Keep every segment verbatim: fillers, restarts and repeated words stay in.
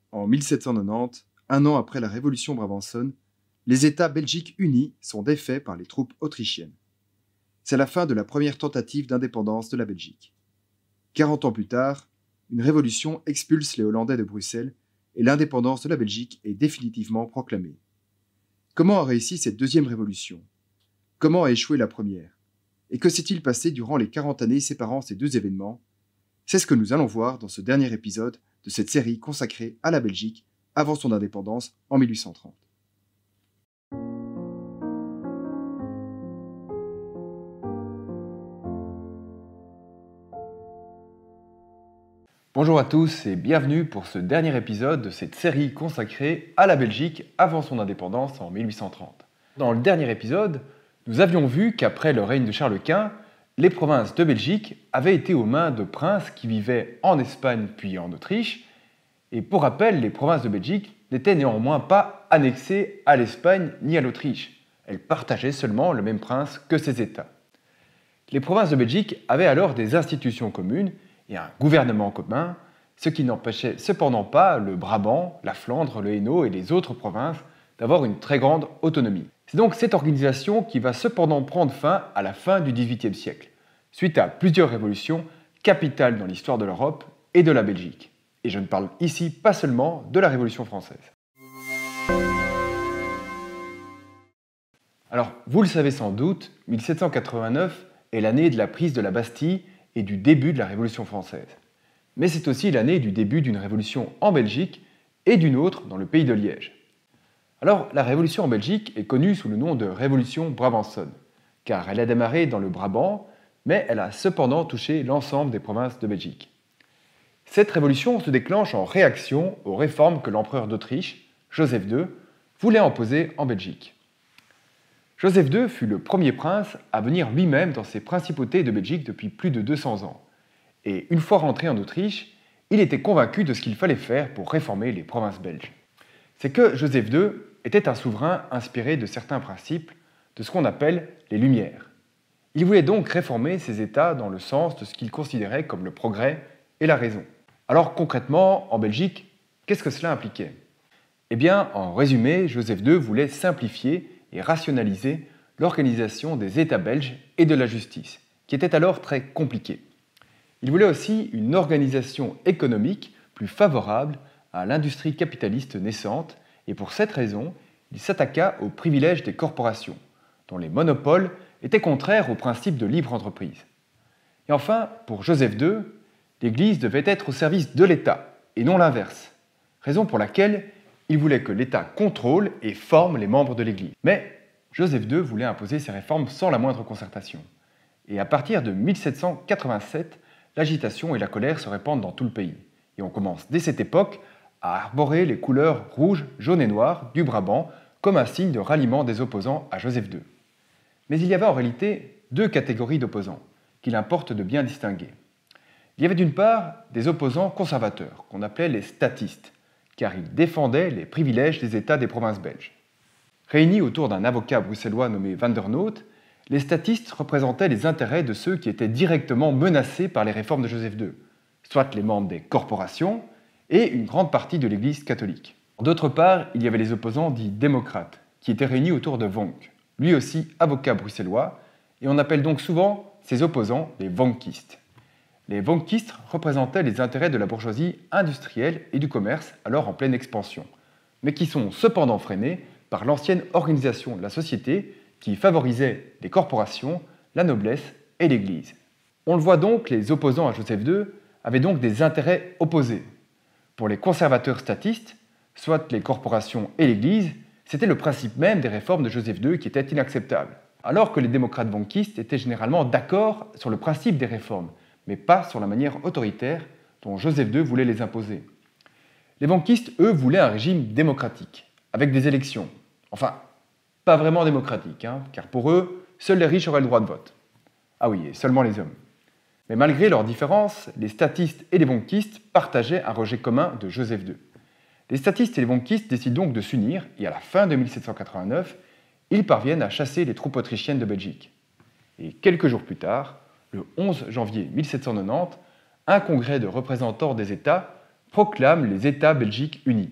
En mille sept cent quatre-vingt-dix, un an après la Révolution brabançonne, les États belgiques unis sont défaits par les troupes autrichiennes. C'est la fin de la première tentative d'indépendance de la Belgique. quarante ans plus tard, une révolution expulse les Hollandais de Bruxelles et l'indépendance de la Belgique est définitivement proclamée. Comment a réussi cette deuxième révolution? Comment a échoué la première? Et que s'est-il passé durant les quarante années séparant ces deux événements? C'est ce que nous allons voir dans ce dernier épisode de cette série consacrée à la Belgique avant son indépendance en mille huit cent trente. Bonjour à tous et bienvenue pour ce dernier épisode de cette série consacrée à la Belgique avant son indépendance en mille huit cent trente. Dans le dernier épisode, nous avions vu qu'après le règne de Charles Quint, les provinces de Belgique avaient été aux mains de princes qui vivaient en Espagne puis en Autriche. Et pour rappel, les provinces de Belgique n'étaient néanmoins pas annexées à l'Espagne ni à l'Autriche. Elles partageaient seulement le même prince que ces États. Les provinces de Belgique avaient alors des institutions communes et un gouvernement commun, ce qui n'empêchait cependant pas le Brabant, la Flandre, le Hainaut et les autres provinces d'avoir une très grande autonomie. C'est donc cette organisation qui va cependant prendre fin à la fin du dix-huitième siècle, suite à plusieurs révolutions capitales dans l'histoire de l'Europe et de la Belgique. Et je ne parle ici pas seulement de la Révolution française. Alors, vous le savez sans doute, mille sept cent quatre-vingt-neuf est l'année de la prise de la Bastille et du début de la Révolution française. Mais c'est aussi l'année du début d'une révolution en Belgique et d'une autre dans le pays de Liège. Alors, la révolution en Belgique est connue sous le nom de Révolution brabançonne, car elle a démarré dans le Brabant, mais elle a cependant touché l'ensemble des provinces de Belgique. Cette révolution se déclenche en réaction aux réformes que l'empereur d'Autriche, Joseph deux, voulait imposer en Belgique. Joseph deux fut le premier prince à venir lui-même dans ses principautés de Belgique depuis plus de deux cents ans. Et une fois rentré en Autriche, il était convaincu de ce qu'il fallait faire pour réformer les provinces belges. C'est que Joseph deux était un souverain inspiré de certains principes de ce qu'on appelle les Lumières. Il voulait donc réformer ces États dans le sens de ce qu'il considérait comme le progrès et la raison. Alors concrètement, en Belgique, qu'est-ce que cela impliquait? Eh bien, en résumé, Joseph deux voulait simplifier et rationaliser l'organisation des États belges et de la justice, qui était alors très compliquée. Il voulait aussi une organisation économique plus favorable à l'industrie capitaliste naissante, et pour cette raison, il s'attaqua aux privilèges des corporations, dont les monopoles étaient contraires au principe de libre entreprise. Et enfin, pour Joseph deux, l'Église devait être au service de l'État, et non l'inverse, raison pour laquelle il voulait que l'État contrôle et forme les membres de l'Église. Mais Joseph deux voulait imposer ces réformes sans la moindre concertation. Et à partir de mille sept cent quatre-vingt-sept, l'agitation et la colère se répandent dans tout le pays. Et on commence dès cette époque à arborer les couleurs rouge, jaune et noir du Brabant comme un signe de ralliement des opposants à Joseph deux. Mais il y avait en réalité deux catégories d'opposants qu'il importe de bien distinguer. Il y avait d'une part des opposants conservateurs, qu'on appelait les statistes, car ils défendaient les privilèges des États des provinces belges. Réunis autour d'un avocat bruxellois nommé Van der Noot, les statistes représentaient les intérêts de ceux qui étaient directement menacés par les réformes de Joseph deux, soit les membres des corporations et une grande partie de l'Église catholique. D'autre part, il y avait les opposants dits démocrates, qui étaient réunis autour de Vonck, lui aussi avocat bruxellois, et on appelle donc souvent ces opposants les vonkistes. Les vonkistes représentaient les intérêts de la bourgeoisie industrielle et du commerce, alors en pleine expansion, mais qui sont cependant freinés par l'ancienne organisation de la société qui favorisait les corporations, la noblesse et l'Église. On le voit donc, les opposants à Joseph deux avaient donc des intérêts opposés. Pour les conservateurs statistes, soit les corporations et l'Église, c'était le principe même des réformes de Joseph deux qui était inacceptable, alors que les démocrates vonkistes étaient généralement d'accord sur le principe des réformes, mais pas sur la manière autoritaire dont Joseph deux voulait les imposer. Les vonkistes, eux, voulaient un régime démocratique, avec des élections. Enfin, pas vraiment démocratique, hein, car pour eux, seuls les riches auraient le droit de vote. Ah oui, et seulement les hommes. Mais malgré leurs différences, les statistes et les vonkistes partageaient un rejet commun de Joseph deux. Les statistes et les vonkistes décident donc de s'unir, et à la fin de mille sept cent quatre-vingt-neuf, ils parviennent à chasser les troupes autrichiennes de Belgique. Et quelques jours plus tard, le onze janvier mille sept cent quatre-vingt-dix, un congrès de représentants des États proclame les États belgiques unis.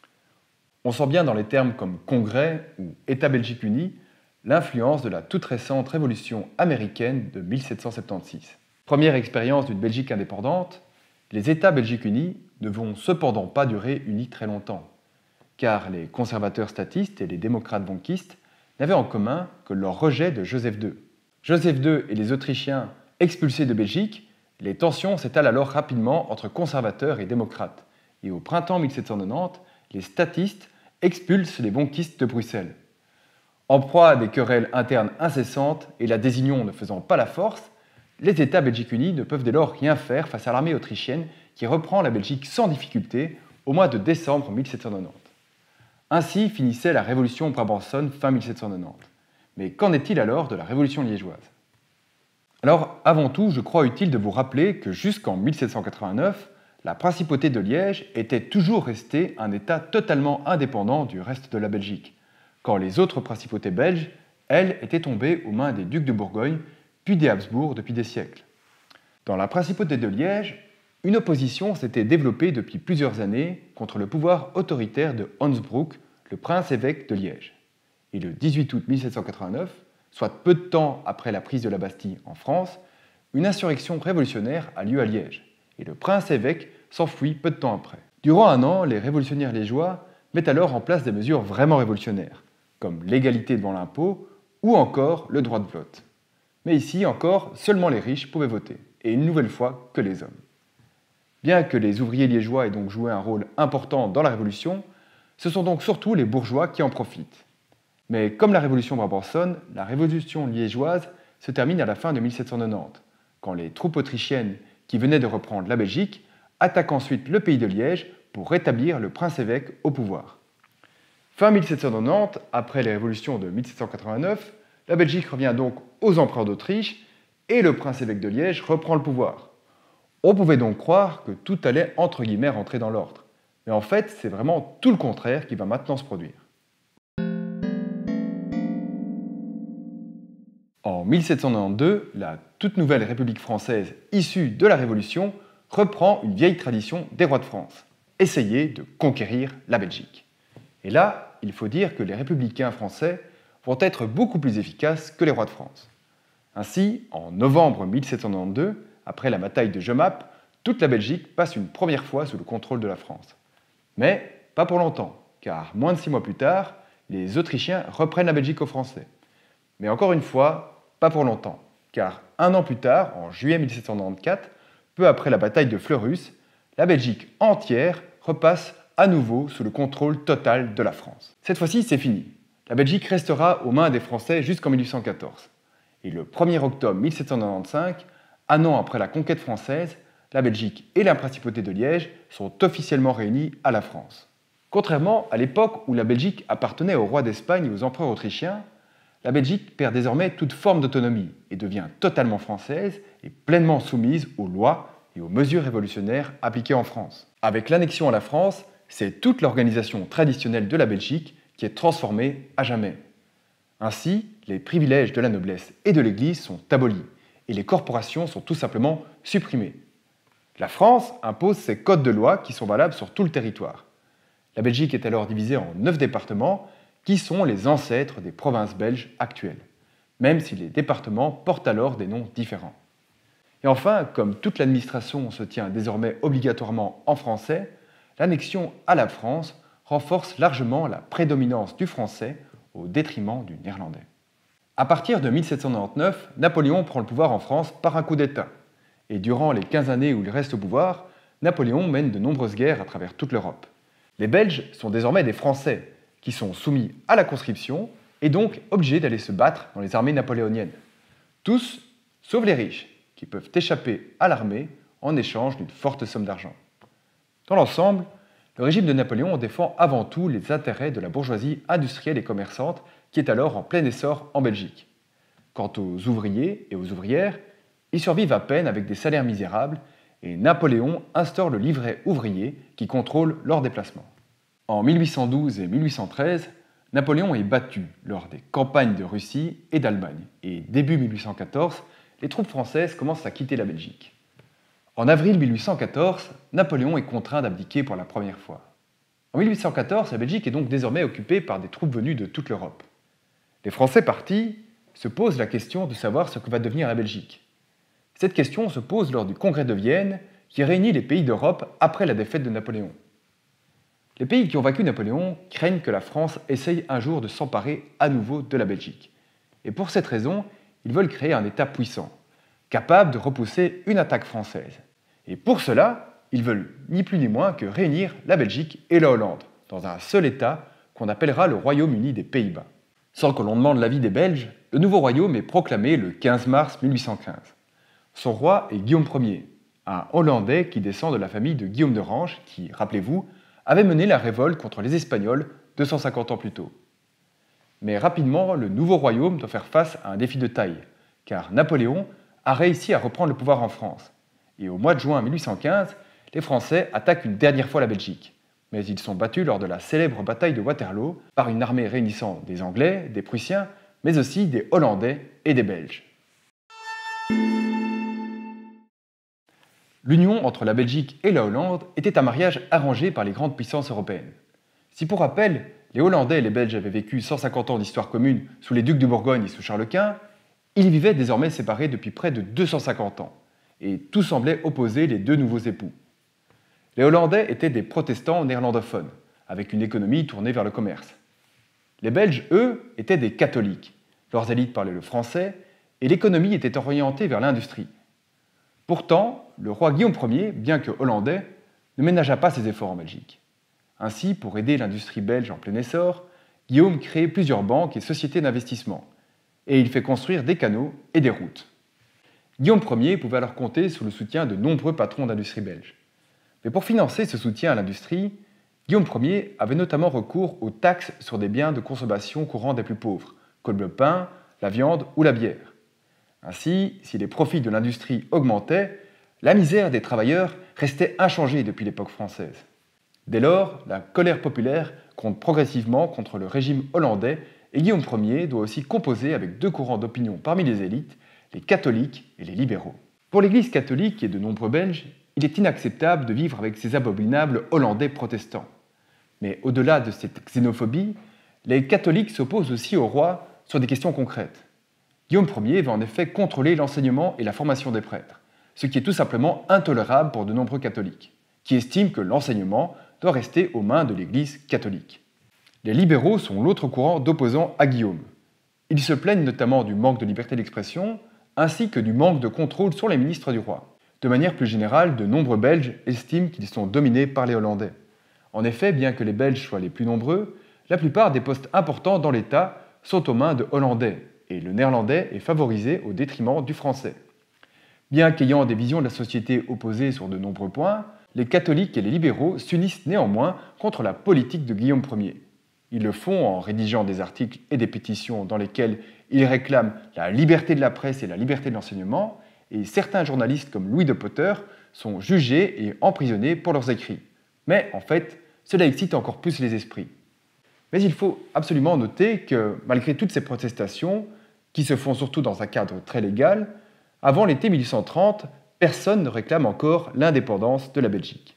On sent bien dans les termes comme Congrès ou États belgiques unis l'influence de la toute récente révolution américaine de mille sept cent soixante-seize. Première expérience d'une Belgique indépendante, les États belgiques unis ne vont cependant pas durer unis très longtemps, car les conservateurs statistes et les démocrates banquistes n'avaient en commun que leur rejet de Joseph deux. Joseph deux et les Autrichiens expulsés de Belgique, les tensions s'étalent alors rapidement entre conservateurs et démocrates, et au printemps mille sept cent quatre-vingt-dix, les statistes expulsent les banquistes de Bruxelles. En proie à des querelles internes incessantes et la désunion ne faisant pas la force, les États belgiques unis ne peuvent dès lors rien faire face à l'armée autrichienne qui reprend la Belgique sans difficulté au mois de décembre mille sept cent quatre-vingt-dix. Ainsi finissait la révolution brabançonne fin mille sept cent quatre-vingt-dix. Mais qu'en est-il alors de la révolution liégeoise? Alors, avant tout, je crois utile de vous rappeler que jusqu'en mille sept cent quatre-vingt-neuf, la principauté de Liège était toujours restée un État totalement indépendant du reste de la Belgique, quand les autres principautés belges, elles, étaient tombées aux mains des ducs de Bourgogne, puis des Habsbourg depuis des siècles. Dans la principauté de Liège, une opposition s'était développée depuis plusieurs années contre le pouvoir autoritaire de Hansbroek, le prince-évêque de Liège. Et le dix-huit août mille sept cent quatre-vingt-neuf, soit peu de temps après la prise de la Bastille en France, une insurrection révolutionnaire a lieu à Liège, et le prince-évêque s'enfuit peu de temps après. Durant un an, les révolutionnaires liégeois mettent alors en place des mesures vraiment révolutionnaires, comme l'égalité devant l'impôt ou encore le droit de vote. Mais ici encore, seulement les riches pouvaient voter, et une nouvelle fois que les hommes. Bien que les ouvriers liégeois aient donc joué un rôle important dans la Révolution, ce sont donc surtout les bourgeois qui en profitent. Mais comme la Révolution brabançonne, la Révolution liégeoise se termine à la fin de mille sept cent quatre-vingt-dix, quand les troupes autrichiennes qui venaient de reprendre la Belgique attaquent ensuite le pays de Liège pour rétablir le prince-évêque au pouvoir. Fin mille sept cent quatre-vingt-dix, après les révolutions de mille sept cent quatre-vingt-neuf, la Belgique revient donc aux empereurs d'Autriche et le prince-évêque de Liège reprend le pouvoir. On pouvait donc croire que tout allait entre guillemets rentrer dans l'ordre. Mais en fait, c'est vraiment tout le contraire qui va maintenant se produire. En mille sept cent quatre-vingt-douze, la toute nouvelle République française issue de la Révolution reprend une vieille tradition des rois de France, essayer de conquérir la Belgique. Et là, il faut dire que les républicains français vont être beaucoup plus efficaces que les rois de France. Ainsi, en novembre mille sept cent quatre-vingt-douze, après la bataille de Jemappes, toute la Belgique passe une première fois sous le contrôle de la France. Mais pas pour longtemps, car moins de six mois plus tard, les Autrichiens reprennent la Belgique aux Français. Mais encore une fois, pas pour longtemps, car un an plus tard, en juillet mille sept cent quatre-vingt-quatorze, peu après la bataille de Fleurus, la Belgique entière repasse à nouveau sous le contrôle total de la France. Cette fois-ci, c'est fini. La Belgique restera aux mains des Français jusqu'en mille huit cent quatorze. Et le premier octobre mille sept cent quatre-vingt-quinze, un an après la conquête française, la Belgique et la principauté de Liège sont officiellement réunies à la France. Contrairement à l'époque où la Belgique appartenait au roi d'Espagne et aux empereurs autrichiens, la Belgique perd désormais toute forme d'autonomie et devient totalement française et pleinement soumise aux lois et aux mesures révolutionnaires appliquées en France. Avec l'annexion à la France, c'est toute l'organisation traditionnelle de la Belgique qui est transformée à jamais. Ainsi, les privilèges de la noblesse et de l'Église sont abolis et les corporations sont tout simplement supprimées. La France impose ses codes de loi qui sont valables sur tout le territoire. La Belgique est alors divisée en neuf départements qui sont les ancêtres des provinces belges actuelles, même si les départements portent alors des noms différents. Et enfin, comme toute l'administration se tient désormais obligatoirement en français, l'annexion à la France renforce largement la prédominance du français au détriment du néerlandais. À partir de mille sept cent quatre-vingt-dix-neuf, Napoléon prend le pouvoir en France par un coup d'État. Et durant les quinze années où il reste au pouvoir, Napoléon mène de nombreuses guerres à travers toute l'Europe. Les Belges sont désormais des Français, qui sont soumis à la conscription et donc obligés d'aller se battre dans les armées napoléoniennes. Tous, sauf les riches, qui peuvent échapper à l'armée en échange d'une forte somme d'argent. Dans l'ensemble, le régime de Napoléon défend avant tout les intérêts de la bourgeoisie industrielle et commerçante qui est alors en plein essor en Belgique. Quant aux ouvriers et aux ouvrières, ils survivent à peine avec des salaires misérables et Napoléon instaure le livret ouvrier qui contrôle leurs déplacements. En mille huit cent douze et mille huit cent treize, Napoléon est battu lors des campagnes de Russie et d'Allemagne et début mille huit cent quatorze, les troupes françaises commencent à quitter la Belgique. En avril mille huit cent quatorze, Napoléon est contraint d'abdiquer pour la première fois. En mille huit cent quatorze, la Belgique est donc désormais occupée par des troupes venues de toute l'Europe. Les Français partis se posent la question de savoir ce que va devenir la Belgique. Cette question se pose lors du congrès de Vienne qui réunit les pays d'Europe après la défaite de Napoléon. Les pays qui ont vaincu Napoléon craignent que la France essaye un jour de s'emparer à nouveau de la Belgique. Et pour cette raison, ils veulent créer un État puissant, capable de repousser une attaque française. Et pour cela, ils veulent ni plus ni moins que réunir la Belgique et la Hollande dans un seul État qu'on appellera le Royaume-Uni des Pays-Bas. Sans que l'on demande l'avis des Belges, le nouveau royaume est proclamé le quinze mars mille huit cent quinze. Son roi est Guillaume Ier, un Hollandais qui descend de la famille de Guillaume d'Orange qui, rappelez-vous, avait mené la révolte contre les Espagnols deux cent cinquante ans plus tôt. Mais rapidement, le nouveau royaume doit faire face à un défi de taille, car Napoléon a réussi à reprendre le pouvoir en France. Et au mois de juin mille huit cent quinze, les Français attaquent une dernière fois la Belgique. Mais ils sont battus lors de la célèbre bataille de Waterloo par une armée réunissant des Anglais, des Prussiens, mais aussi des Hollandais et des Belges. L'union entre la Belgique et la Hollande était un mariage arrangé par les grandes puissances européennes. Si pour rappel, les Hollandais et les Belges avaient vécu cent cinquante ans d'histoire commune sous les ducs de Bourgogne et sous Charles Quint, ils vivaient désormais séparés depuis près de deux cent cinquante ans, et tout semblait opposer les deux nouveaux époux. Les Hollandais étaient des protestants néerlandophones, avec une économie tournée vers le commerce. Les Belges, eux, étaient des catholiques. Leurs élites parlaient le français, et l'économie était orientée vers l'industrie. Pourtant, le roi Guillaume Ier, bien que hollandais, ne ménagea pas ses efforts en Belgique. Ainsi, pour aider l'industrie belge en plein essor, Guillaume crée plusieurs banques et sociétés d'investissement, et il fait construire des canaux et des routes. Guillaume Ier pouvait alors compter sur le soutien de nombreux patrons d'industrie belge. Mais pour financer ce soutien à l'industrie, Guillaume Ier avait notamment recours aux taxes sur des biens de consommation courants des plus pauvres, comme le pain, la viande ou la bière. Ainsi, si les profits de l'industrie augmentaient, la misère des travailleurs restait inchangée depuis l'époque française. Dès lors, la colère populaire compte progressivement contre le régime hollandais et Guillaume Ier doit aussi composer avec deux courants d'opinion parmi les élites, les catholiques et les libéraux. Pour l'Église catholique et de nombreux Belges, il est inacceptable de vivre avec ces abominables Hollandais protestants. Mais au-delà de cette xénophobie, les catholiques s'opposent aussi au roi sur des questions concrètes. Guillaume Ier va en effet contrôler l'enseignement et la formation des prêtres, ce qui est tout simplement intolérable pour de nombreux catholiques, qui estiment que l'enseignement doit rester aux mains de l'Église catholique. Les libéraux sont l'autre courant d'opposants à Guillaume. Ils se plaignent notamment du manque de liberté d'expression, ainsi que du manque de contrôle sur les ministres du roi. De manière plus générale, de nombreux Belges estiment qu'ils sont dominés par les Hollandais. En effet, bien que les Belges soient les plus nombreux, la plupart des postes importants dans l'État sont aux mains de Hollandais, et le néerlandais est favorisé au détriment du français. Bien qu'ayant des visions de la société opposées sur de nombreux points, les catholiques et les libéraux s'unissent néanmoins contre la politique de Guillaume Ier. Ils le font en rédigeant des articles et des pétitions dans lesquels ils réclament la liberté de la presse et la liberté de l'enseignement, et certains journalistes comme Louis de Potter sont jugés et emprisonnés pour leurs écrits. Mais en fait, cela excite encore plus les esprits. Mais il faut absolument noter que, malgré toutes ces protestations, qui se font surtout dans un cadre très légal, avant l'été mille huit cent trente, personne ne réclame encore l'indépendance de la Belgique.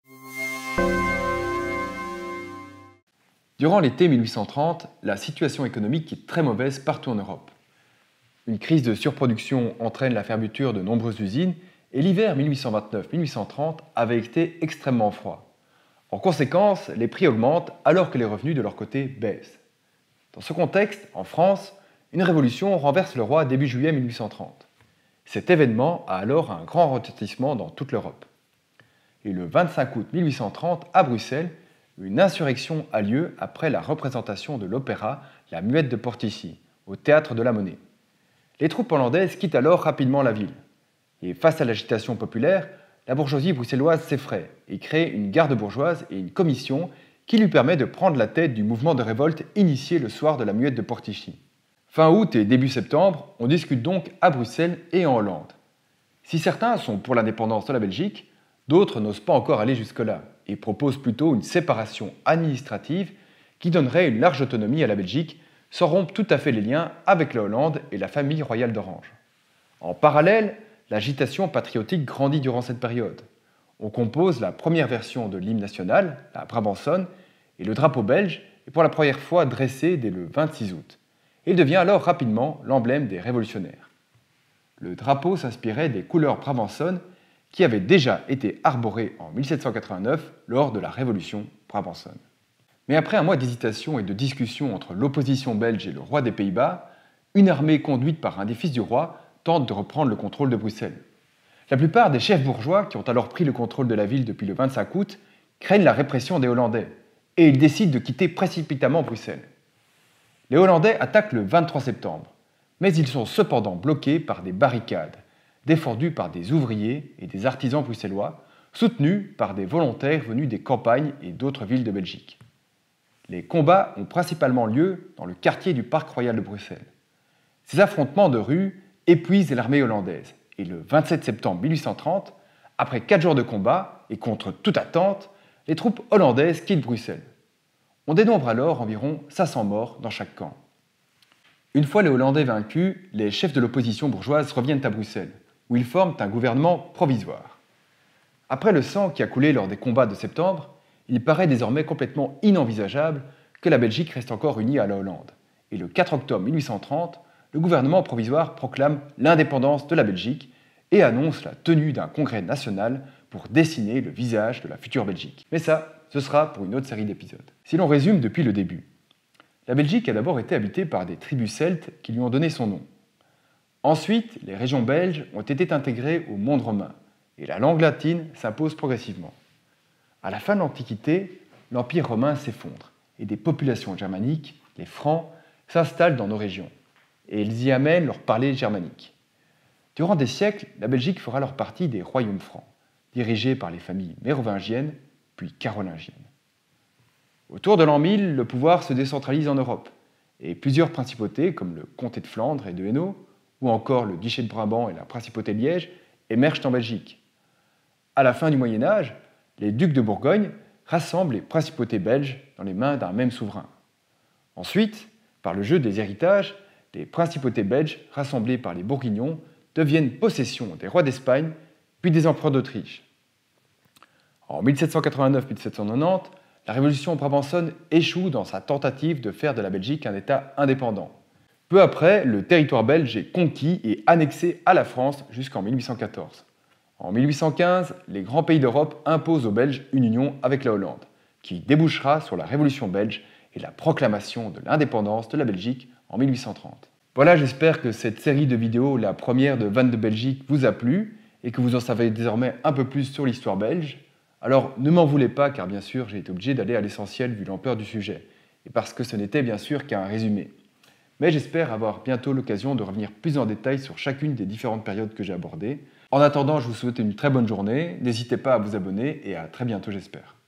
Durant l'été mille huit cent trente, la situation économique est très mauvaise partout en Europe. Une crise de surproduction entraîne la fermeture de nombreuses usines et l'hiver mille huit cent vingt-neuf mille huit cent trente avait été extrêmement froid. En conséquence, les prix augmentent alors que les revenus de leur côté baissent. Dans ce contexte, en France, une révolution renverse le roi début juillet mille huit cent trente. Cet événement a alors un grand retentissement dans toute l'Europe. Et le vingt-cinq août mille huit cent trente, à Bruxelles, une insurrection a lieu après la représentation de l'opéra La Muette de Portici, au Théâtre de la Monnaie. Les troupes hollandaises quittent alors rapidement la ville. Et face à l'agitation populaire, la bourgeoisie bruxelloise s'effraie et crée une garde bourgeoise et une commission qui lui permet de prendre la tête du mouvement de révolte initié le soir de la Muette de Portici. Fin août et début septembre, on discute donc à Bruxelles et en Hollande. Si certains sont pour l'indépendance de la Belgique, d'autres n'osent pas encore aller jusque-là et proposent plutôt une séparation administrative qui donnerait une large autonomie à la Belgique sans rompre tout à fait les liens avec la Hollande et la famille royale d'Orange. En parallèle, l'agitation patriotique grandit durant cette période. On compose la première version de l'hymne national, la Brabançonne, et le drapeau belge est pour la première fois dressé dès le vingt-six août. Et il devient alors rapidement l'emblème des révolutionnaires. Le drapeau s'inspirait des couleurs brabançonnes qui avaient déjà été arborées en mille sept cent quatre-vingt-neuf lors de la Révolution brabançonne. Mais après un mois d'hésitation et de discussion entre l'opposition belge et le roi des Pays-Bas, une armée conduite par un des fils du roi tente de reprendre le contrôle de Bruxelles. La plupart des chefs bourgeois qui ont alors pris le contrôle de la ville depuis le vingt-cinq août craignent la répression des Hollandais et ils décident de quitter précipitamment Bruxelles. Les Hollandais attaquent le vingt-trois septembre, mais ils sont cependant bloqués par des barricades, défendues par des ouvriers et des artisans bruxellois, soutenus par des volontaires venus des campagnes et d'autres villes de Belgique. Les combats ont principalement lieu dans le quartier du Parc Royal de Bruxelles. Ces affrontements de rue épuisent l'armée hollandaise, et le vingt-sept septembre mille huit cent trente, après quatre jours de combat et contre toute attente, les troupes hollandaises quittent Bruxelles. On dénombre alors environ cinq cents morts dans chaque camp. Une fois les Hollandais vaincus, les chefs de l'opposition bourgeoise reviennent à Bruxelles, où ils forment un gouvernement provisoire. Après le sang qui a coulé lors des combats de septembre, il paraît désormais complètement inenvisageable que la Belgique reste encore unie à la Hollande. Et le quatre octobre mille huit cent trente, le gouvernement provisoire proclame l'indépendance de la Belgique et annonce la tenue d'un congrès national pour dessiner le visage de la future Belgique. Mais ça, ce sera pour une autre série d'épisodes. Si l'on résume depuis le début, la Belgique a d'abord été habitée par des tribus celtes qui lui ont donné son nom. Ensuite, les régions belges ont été intégrées au monde romain et la langue latine s'impose progressivement. À la fin de l'Antiquité, l'Empire romain s'effondre et des populations germaniques, les Francs, s'installent dans nos régions et ils y amènent leur parler germanique. Durant des siècles, la Belgique fera alors partie des royaumes francs, dirigés par les familles mérovingiennes puis carolingiennes. Autour de l'an mille, le pouvoir se décentralise en Europe et plusieurs principautés comme le comté de Flandre et de Hainaut ou encore le duché de Brabant et la principauté de Liège émergent en Belgique. À la fin du Moyen Âge, les ducs de Bourgogne rassemblent les principautés belges dans les mains d'un même souverain. Ensuite, par le jeu des héritages, les principautés belges rassemblées par les Bourguignons deviennent possession des rois d'Espagne puis des empereurs d'Autriche. En mille sept cent quatre-vingt-neuf mille sept cent quatre-vingt-dix, la révolution brabançonne échoue dans sa tentative de faire de la Belgique un État indépendant. Peu après, le territoire belge est conquis et annexé à la France jusqu'en mille huit cent quatorze. En mille huit cent quinze, les grands pays d'Europe imposent aux Belges une union avec la Hollande, qui débouchera sur la Révolution belge et la proclamation de l'indépendance de la Belgique en mille huit cent trente. Voilà, j'espère que cette série de vidéos, la première de Vannes de Belgique, vous a plu et que vous en savez désormais un peu plus sur l'histoire belge. Alors ne m'en voulez pas car bien sûr j'ai été obligé d'aller à l'essentiel vu l'ampleur du sujet et parce que ce n'était bien sûr qu'un résumé. Mais j'espère avoir bientôt l'occasion de revenir plus en détail sur chacune des différentes périodes que j'ai abordées. En attendant, je vous souhaite une très bonne journée, n'hésitez pas à vous abonner et à très bientôt j'espère.